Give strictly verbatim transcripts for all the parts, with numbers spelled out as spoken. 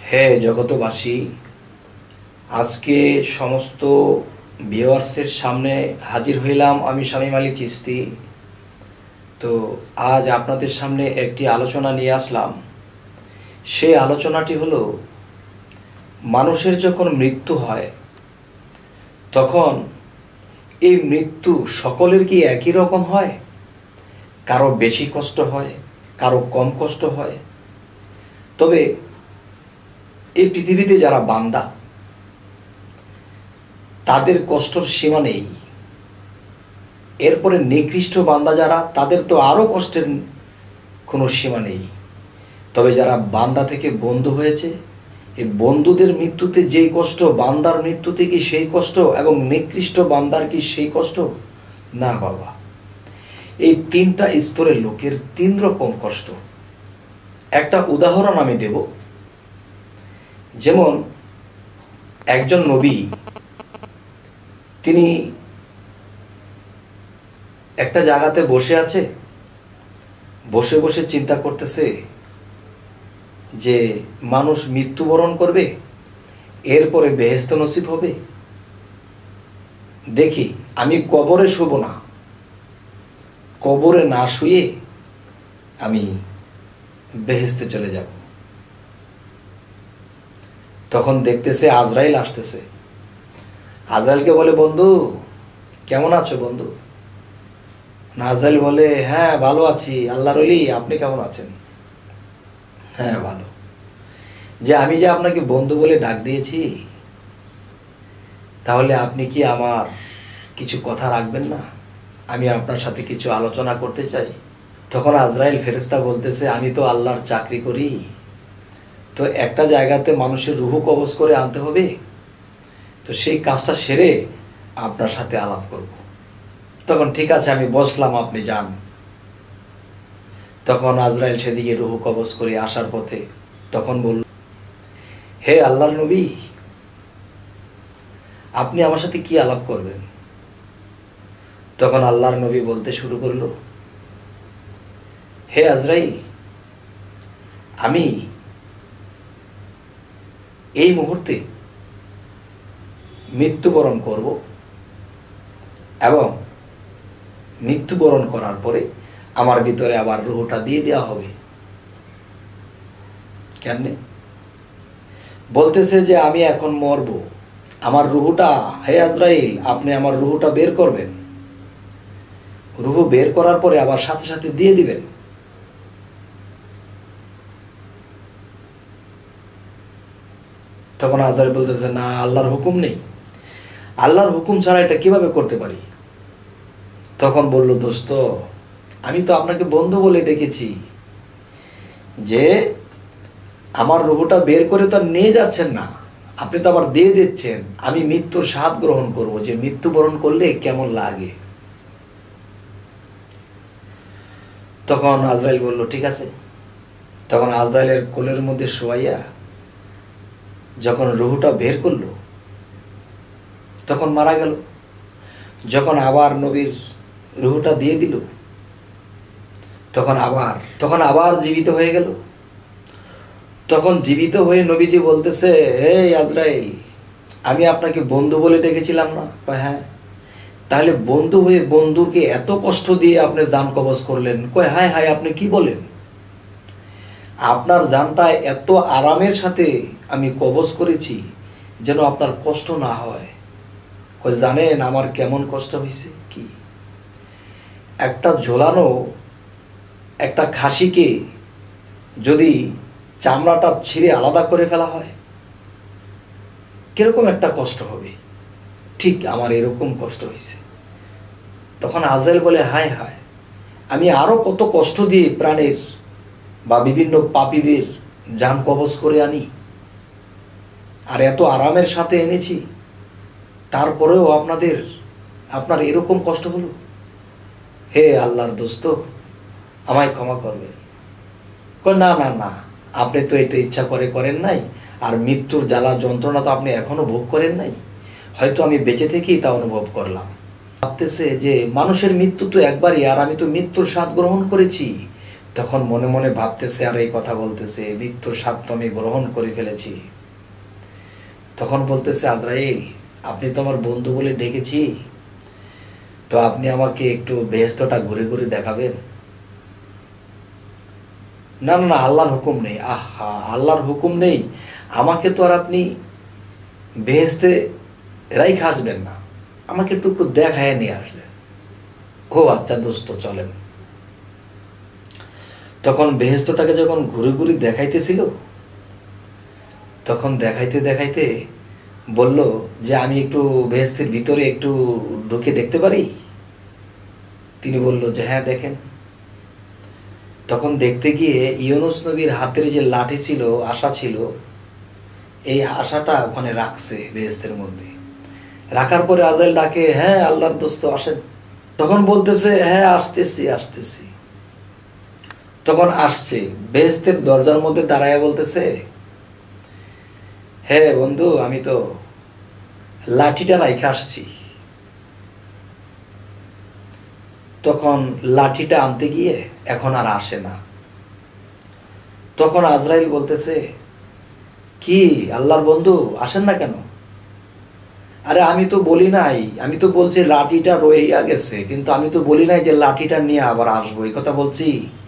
হে জগতবাসী, আজকে সমস্ত ভিউয়ার্সের সামনে হাজির হইলাম আমি শামীম আলী চিশতি। তো আজ আপনাদের সামনে একটি আলোচনা নিয়ে আসলাম। সেই আলোচনাটি হলো, মানুষের যখন মৃত্যু হয় তখন এই মৃত্যু সকলের কি একই রকম হয়? কারো বেশি কষ্ট হয়, কারো কম কষ্ট হয়। তবে এই পৃথিবীতে যারা বান্দা, তাদের কষ্টর সীমা নেই। এরপরে নিকৃষ্ট বান্দা যারা, তাদের তো আরও কষ্টের কোনো সীমা নেই। তবে যারা বান্দা থেকে বন্ধু হয়েছে, এই বন্ধুদের মৃত্যুতে যেই কষ্ট, বান্দার মৃত্যুতে কি সেই কষ্ট, এবং নিকৃষ্ট বান্দার কি সেই কষ্ট? না বাবা, এই তিনটা স্তরের লোকের তিন রকম কষ্ট। একটা উদাহরণ আমি দেব। যেমন একজন নবী, তিনি একটা জায়গাতে বসে আছে, বসে বসে চিন্তা করতেছে যে মানুষ মৃত্যুবরণ করবে, এরপরে বেহেশত নসিব হবে। দেখি আমি কবরে শুব না, কবরে না শুয়ে আমি বেহেশতে চলে যাব। তখন দেখতেছে আজরাইল আসতেছে। আজরাইলকে বলে, বন্ধু কেমন আছো বন্ধু? আজরাইল বলে, হ্যাঁ ভালো আছি, আল্লাহর ওলি, আপনি কেমন আছেন? হ্যাঁ ভালো। যে আমি যে আপনাকে বন্ধু বলে ডাক দিয়েছি, তাহলে আপনি কি আমার কিছু কথা রাখবেন না? আমি আপনার সাথে কিছু আলোচনা করতে চাই। তখন আজরাইল ফেরেশতা বলতেছে, আমি তো আল্লাহর চাকরি করি, তো একটা জায়গাতে মানুষের রুহ কবজ করে আনতে হবে, তো সেই কাজটা সেরে আপনার সাথে আলাপ করব। তখন ঠিক আছে, আমি বসলাম, আপনি যান। তখন আজরাইল সেদিকে রুহ কবজ করে আসার পথে তখন বলল, হে আল্লাহর নবী, আপনি আমার সাথে কি আলাপ করবেন? তখন আল্লাহর নবী বলতে শুরু করলো, হে আজরাইল, আমি এই মুহূর্তে মৃত্যুবরণ করব, এবং মৃত্যুবরণ করার পরে আমার ভিতরে আবার রুহটা দিয়ে দেওয়া হবে। কেমনে? বলতেছে যে আমি এখন মরব, আমার রুহটা, হে আজরাইল, আপনি আমার রুহটা বের করবেন, রুহ বের করার পরে আবার সাথে সাথে দিয়ে দিবেন। তখন আজরাইল বলতেছে, না, আল্লাহর হুকুম নেই, আল্লাহর হুকুম ছাড়া এটা কিভাবে করতে পারি? তখন বলল, দোস্ত, আমি তো আপনাকে বন্ধু বলে ডেকেছি, যে আমার রুহটা বের করে তো আর নিয়ে যাচ্ছেন না, আপনি তো আবার দিয়ে দিচ্ছেন। আমি মৃত্যুর স্বাদ গ্রহণ করব, যে মৃত্যুবরণ করলে কেমন লাগে। তখন আজরাইল বলল, ঠিক আছে। তখন আজরাইলের কোলের মধ্যে শোয়াইয়া যখন রুহটা বের করলো, তখন মারা গেল। যখন আবার নবীর রুহটা দিয়ে দিল, তখন আবার তখন আবার জীবিত হয়ে গেল। তখন জীবিত হয়ে নবীজি বলতেছে, হে আজরাইল, আমি আপনাকে বন্ধু বলে ডেকেছিলাম না? কয় হ্যাঁ। তাহলে বন্ধু হয়ে বন্ধুকে এত কষ্ট দিয়ে আপনি জান কবজ করলেন? কয় হায় হায়, আপনি কি বলেন? আপনার জানটা এত আরামের সাথে আমি কবজ করেছি যেন আপনার কষ্ট না হয়। কয় জানেন আমার কেমন কষ্ট হয়েছে? কি, একটা ঝোলানো একটা খাসিকে যদি চামড়াটা ছিঁড়ে আলাদা করে ফেলা হয়, কিরকম একটা কষ্ট হবে, ঠিক আমার এরকম কষ্ট হয়েছে। তখন আজরাইল বলে, হায় হায়, আমি আরো কত কষ্ট দিয়ে প্রাণের বা বিভিন্ন পাপীদের জান কবজ করে আনি, আর এত আরামের সাথে এনেছি, তারপরেও আপনাদের আপনার এরকম কষ্ট হলো। হে আল্লাহর দোস্ত, আমায় ক্ষমা করবেন। না না না, আপনি তো এটা ইচ্ছা করে করেন নাই, আর মৃত্যুর জ্বালা যন্ত্রণা তো আপনি এখনো ভোগ করেন নাই, হয়তো আমি বেঁচে থেকেই তা অনুভব করলাম। ভাবতেছে যে মানুষের মৃত্যু তো একবারই, আর আমি তো মৃত্যুর স্বাদ গ্রহণ করেছি, তখন মনে মনে ভাবতেছে আর এই কথা বলতেছে, মৃত্যুর স্বাদ তো আমি গ্রহণ করে ফেলেছি। তখন বলতেছে, আজরাইল আপনি তো আমার বন্ধু বলে ডেকেছি, তো আপনি আমাকে একটু বেহেশতটা ঘুরে ঘুরে দেখাবেন? না না না, আল্লাহর হুকুম নেই। আহা, আল্লাহর হুকুম নেই, আমাকে তো আর আপনি বেহেশতে রাইখা আসবেন না, আমাকে একটু একটু দেখায় নিয়ে আসবেন। ও আচ্ছা দোস্ত চলেন। তখন বেহেশতটাকে যখন ঘুরে ঘুরে দেখাইতেছিল, তখন দেখাইতে দেখাইতে বলল যে আমি একটু বেহেশতের ভিতরে একটু ঢুকে দেখতে পারি? তিনি বলল যে হ্যাঁ দেখেন। তখন দেখতে গিয়ে ইউনুস নবীর হাতের যে লাঠি ছিল, আশা ছিল, এই আশাটা ওখানে রাখছে বেহেশতের মধ্যে। রাখার পরে আজরাইল ডাকে, হ্যাঁ আল্লাহর দোস্ত আসেন। তখন বলতেছে, হ্যাঁ আসতেছি আসতেছি। তখন আসছে, বেহেশতের দরজার মধ্যে দাঁড়ায় বলতেছে, হ্যাঁ বন্ধু আমি তো লাঠিটা রাইখা আসছি। তখন লাঠিটা আনতে গিয়ে এখন আর আসে না। তখন আজরাইল বলতেছে, কি আল্লাহর বন্ধু আসেন না কেন? আরে আমি তো বলি নাই, আমি তো বলছি লাঠিটা রইয়া গেছে, কিন্তু আমি তো বলি নাই যে লাঠিটা নিয়ে আবার আসবো, এই কথা বলছি।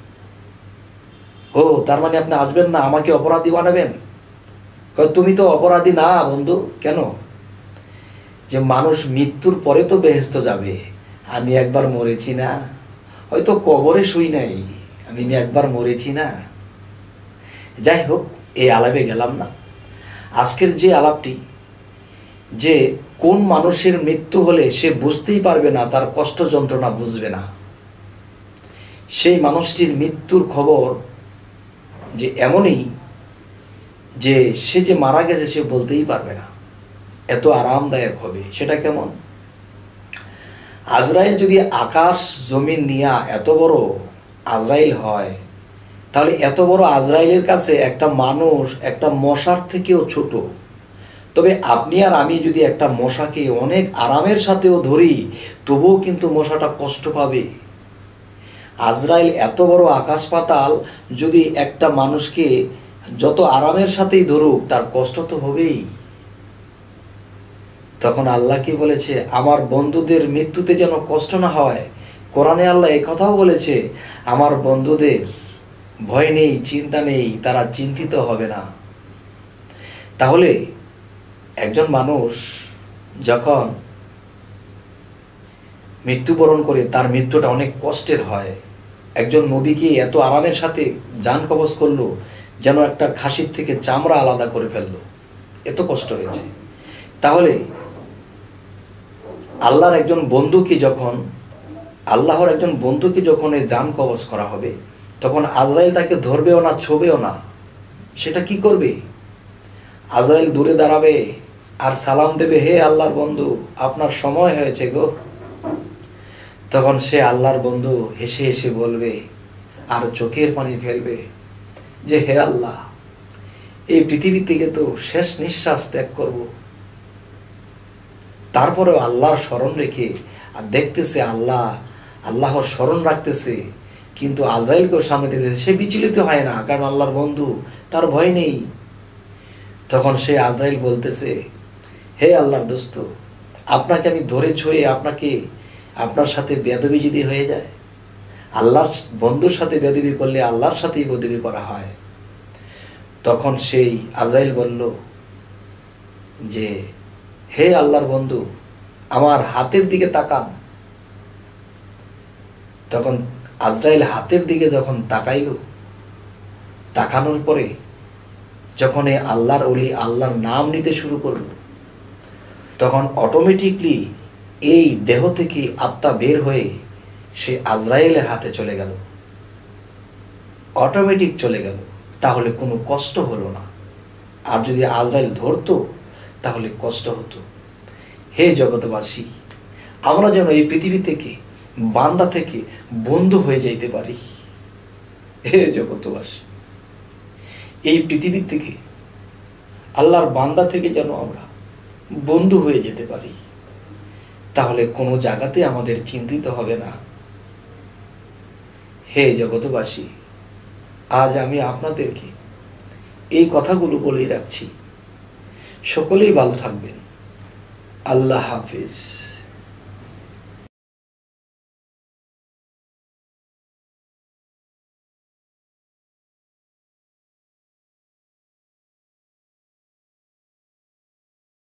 ও তার মানে আপনি আসবেন না, আমাকে অপরাধী বানাবেন? তুমি তো অপরাধী না বন্ধু। কেন? যে মানুষ মৃত্যুর পরে তো বেহেশত যাবে, আমি একবার মরেছি না, হয়তো কবরে শুই নাই, আমি একবার মরেছি না। যাই হোক, এই আলাপে গেলাম না। আজকের যে আলাপটি, যে কোন মানুষের মৃত্যু হলে সে বুঝতেই পারবে না, তার কষ্ট যন্ত্রণা বুঝবে না, সেই মানুষটির মৃত্যুর খবর যে এমনই যে সে যে মারা গেছে সে বলতেই পারবে না, এত আরামদায়ক হবে। সেটা কেমন? আজরাইল যদি আকাশ জমিন নিয়া এত বড় আজরাইল হয়, তাহলে এত বড় আজরাইলের কাছে একটা মানুষ একটা মশার থেকেও ছোট। তবে আপনি আর আমি যদি একটা মশাকে অনেক আরামের সাথেও ধরি, তবুও কিন্তু মশাটা কষ্ট পাবে। আজরাইল এত বড় আকাশ পাতাল যদি একটা মানুষকে যত আরামের সাথেই ধরুক, তার কষ্ট তো হবেই। তখন আল্লাহ কি বলেছে, আমার বন্ধুদের মৃত্যুতে যেন কষ্ট না হয়। কোরআনে আল্লাহ এই কথাও বলেছে, আমার বন্ধুদের ভয় নেই, চিন্তা নেই, তারা চিন্তিত হবে না। তাহলে একজন মানুষ যখন মৃত্যুবরণ করে, তার মৃত্যুটা অনেক কষ্টের হয়। একজন নবীকে এত আরামের সাথে জান কবজ করলো, যেন একটা খাসির থেকে চামড়া আলাদা করে ফেললো, এত কষ্ট হয়েছে। তাহলে আল্লাহর একজন বন্ধুকে যখন আল্লাহর একজন বন্ধুকে যখন এই জান কবজ করা হবে, তখন আজরাইল তাকে ধরবেও না, ছোবেও না। সেটা কি করবে? আজরাইল দূরে দাঁড়াবে আর সালাম দেবে, হে আল্লাহর বন্ধু আপনার সময় হয়েছে গো। তখন সে আল্লাহর বন্ধু হেসে হেসে বলবে আর চোখের পানি ফেলবে যে, হে আল্লাহ, এই পৃথিবী থেকে তো শেষ নিঃশ্বাস ত্যাগ করব। তারপরেও আল্লাহর স্মরণ রেখে আর দেখতেছে আল্লাহ আল্লাহর স্মরণ রাখতেছে, কিন্তু আজরাইলকেও সামনে দিতেছে, সে বিচলিত হয় না, কারণ আল্লাহর বন্ধু, তার ভয় নেই। তখন সে আজরাইল বলতেছে, হে আল্লাহর দোস্ত, আপনাকে আমি ধরে ছুঁয়ে আপনাকে আপনার সাথে বেয়াদবি যদি হয়ে যায়, আল্লাহর বন্ধুর সাথে বেয়াদবি করলে আল্লাহর সাথেই বেয়াদবি করা হয়। তখন সেই আজরাইল বলল যে, হে আল্লাহর বন্ধু, আমার হাতের দিকে তাকান। তখন আজরাইল হাতের দিকে যখন তাকাইল, তাকানোর পরে যখন এই আল্লাহর ওলি আল্লাহর নাম নিতে শুরু করল, তখন অটোমেটিকলি এই দেহ থেকে আত্মা বের হয়ে সে আজরাইলের হাতে চলে গেল, অটোমেটিক চলে গেল। তাহলে কোনো কষ্ট হলো না। আর যদি আজরাইল ধরতো তাহলে কষ্ট হতো। হে জগৎবাসী, আমরা যেন এই পৃথিবী থেকে, বান্দা থেকে বন্ধু হয়ে যাইতে পারি। হে জগৎবাসী, এই পৃথিবী থেকে, আল্লাহর বান্দা থেকে যেন আমরা বন্ধু হয়ে যেতে পারি, তাহলে কোনো জায়গাতে আমাদের চিন্তিত হবে না। হে জগৎবাসী, আজ আমি আপনাদেরকে এই কথাগুলো বলেই রাখছি। সকলেই ভালো থাকবেন। আল্লাহ হাফিজ।